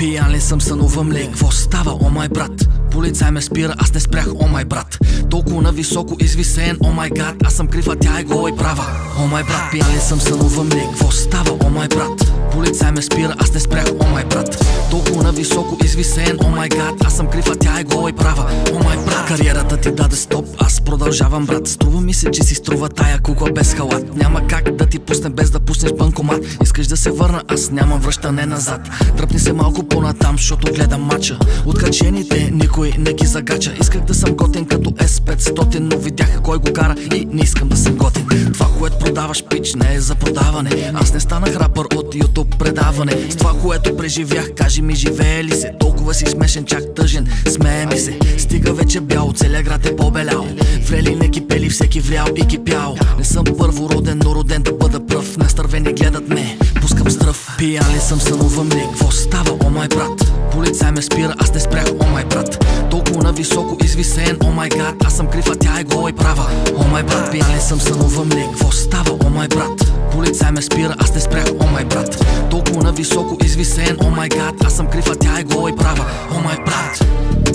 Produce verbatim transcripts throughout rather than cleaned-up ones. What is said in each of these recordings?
Пиян ли съм, сънувам ли? Какво става, о май брат? Полицай ме спира, аз не спрях, о май брат. Толкова нависоко извисен, о май гад. Аз съм крив, а тя е гола и права. О май брат, пиян ли съм, сънувам ли? Какво става, о май брат? Полицай ме спира, аз не спрях, о май брат. Толкова нависоко извисен, о май гад. Аз съм крив, а тя е гола и права. О май брат, кариерата ти даде стоп, аз продължавам брат. Струва ми се, че си струва тая кукла без халат. Няма как да ти пусне без да пуснеш банкомат. Искаш да се върна, аз нямам връщане назад. Дръпни се малко по-натам, защото гледам мача. Откачените никой не ги загача. Исках да съм готин като Ес петстотин, но видях кой го кара и не искам да съм готин. Това, което продаваш, пич, не е за продаване. Аз не станах рапър от YouTube предаване. С това, което преживях, кажи ми, живее ли се? Толкова си смешен, чак тъжен, смее ми се. Стига вече бял, целия град е побелял. Врели не кипели, всеки врял и кипял. Не съм първороден, но роден да бъда пръв. Настървени гледат ме, пускам стръв. Пиян ли съм, сънувам ли? Какво става, о май брат? Полицай ме спира, аз не спрях, о май брат. Толкова нависоко извисен, о май гад. Аз съм крив, а тя е гола и права. О май брат, пиян ли съм, сънувам ли? Какво става, о май брат? Полицай ме спира, аз не спрях, о май брат. Толкова нависоко извисен, о май гад. Аз съм крив, а тя е гола и права. О май брат.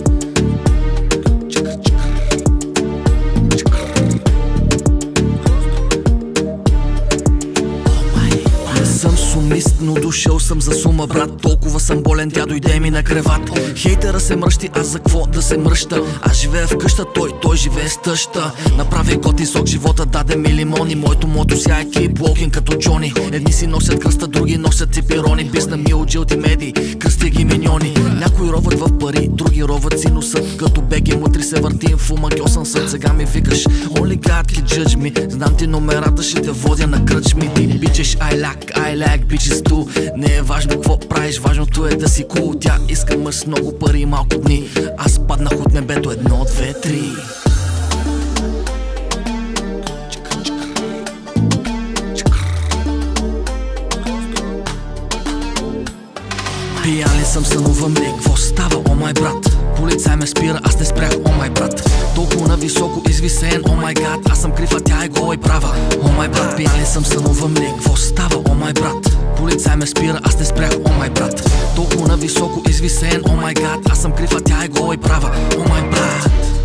Съм сумист, но дошъл съм за сума, брат. Толкова съм болен, тя дойде ми на креват. Хейтера се мръщи, аз за какво да се мръща? Аз живея в къща, той, той живее с тъща. Направи готин сок, живота даде ми лимони. Моето мото ся е кейп уолкин като Джони. Едни си носят кръста, други носят ципирони. Бисна ми от жилти медии, кръсти ги миньони. Някои роват в пари, други роват си носът. Като беги мутри се въртим в омагьосан съд. Сега ми викаш, only God can judge me. Знам ти номерата, ще те водя на кръчми. Ти бичеш, I like, I like bitches too. Не е важно какво правиш, важното е да си cool. Тя иска мъж с много пари и малко дни. Аз паднах от небето, едно, две, три. Пиян ли съм, сънувам ли? Какво става, о май брат? Полицай ме спира, аз не спрях, о май брат. Толкова нависоко извисен, о май гад. Аз съм крив, а тя е гола и права. О май брат, пиян ли съм, сънувам ли? Какво става, о май брат? Полицай ме спира, аз не спрях, о май брат. Толкова нависоко извисен, о май гад. Аз съм крив, а тя е гола и права. О май брат.